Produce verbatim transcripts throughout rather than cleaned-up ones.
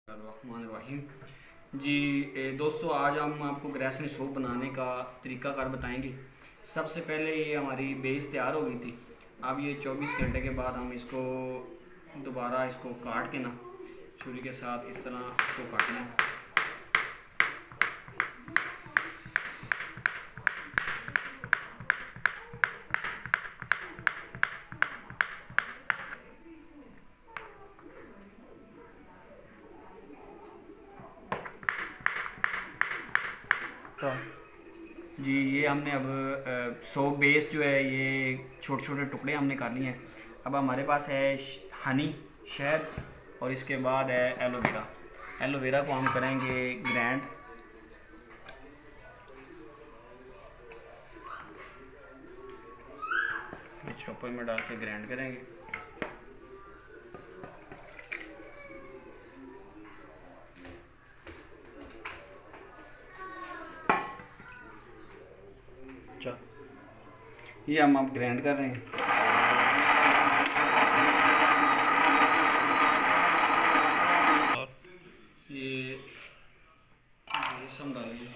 रहीम जी ए, दोस्तों आज हम आपको ग्रेसन सूप बनाने का तरीक़ाकार बताएंगे। सबसे पहले ये हमारी बेस तैयार हो गई थी। अब ये चौबीस घंटे के बाद हम इसको दोबारा इसको काट के ना छुरी के साथ इस तरह इसको काटना है। तो जी ये हमने अब सौ बेस जो है ये छोटे छोटे टुकड़े हमने कर लिए हैं। अब हमारे पास है हनी, शहद और इसके बाद है एलोवेरा। एलोवेरा को हम करेंगे ग्राइंड। चॉपर में डाल के ग्राइंड करेंगे। ये हम अब ग्राइंड कर रहे हैं। और ये बेसन डालिए।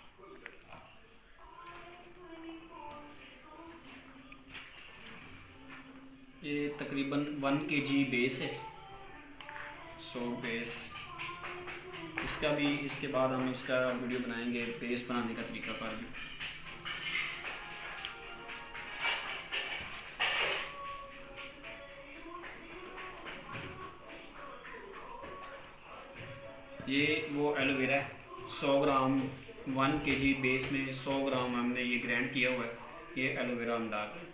ये तकरीबन वन के जी बेस है, सौ बेस। इसका भी इसके बाद हम इसका वीडियो बनाएंगे, बेस बनाने का तरीका पर भी। ये वो एलोवेरा है, सौ ग्राम वन के जी बेस में सौ ग्राम हमने ये ग्राइंड किया हुआ है। ये एलोवेरा हम डाल रहे हैं।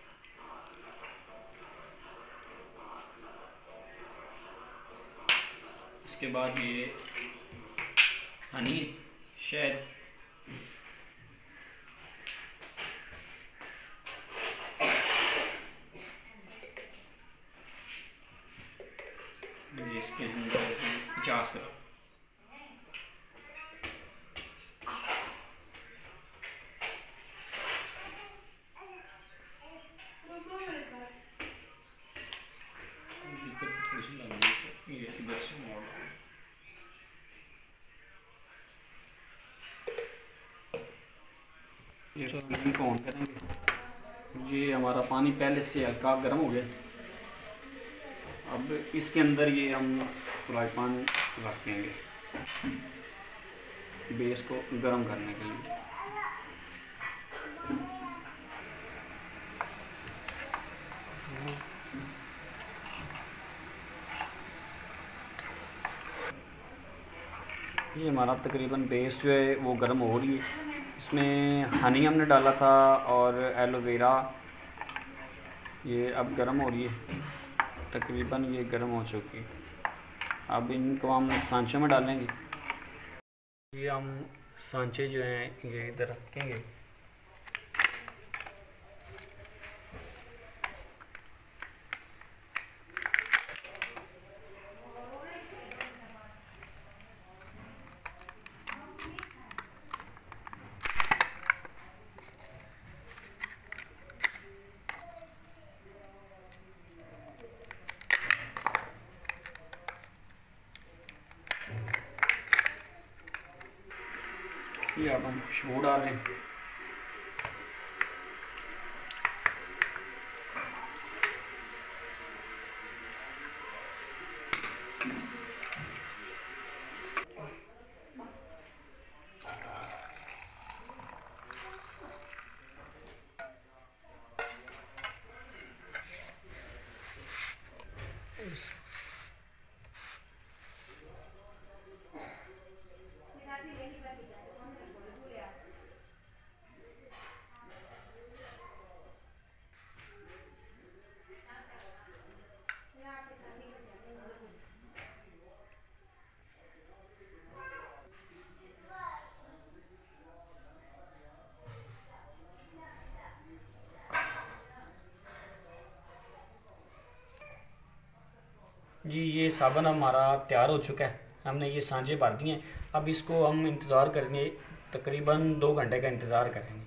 इसके बाद ये हनी, शहद, ये इसके अंदर पचास ग्राम। ये इनको ऑन करेंगे। ये हमारा पानी पहले से हल्का गर्म हो गया। अब इसके अंदर ये हम फ्राई पैन रख देंगे बेस को गर्म करने के लिए। ये हमारा तकरीबन बेस जो है वो गर्म हो रही है। इसमें हनी हमने डाला था और एलोवेरा। ये अब गर्म हो रही है, तकरीबन ये गर्म हो चुकी है। अब इनको हम सांचों में डालेंगे। ये हम सांचे जो हैं ये इधर रखेंगे। ये अब हम खुशबू डाल रहे हैं। जी ये साबुन हमारा तैयार हो चुका है। हमने ये सांचे भर दिए हैं। अब इसको हम इंतज़ार करेंगे, तकरीबन दो घंटे का इंतज़ार करेंगे।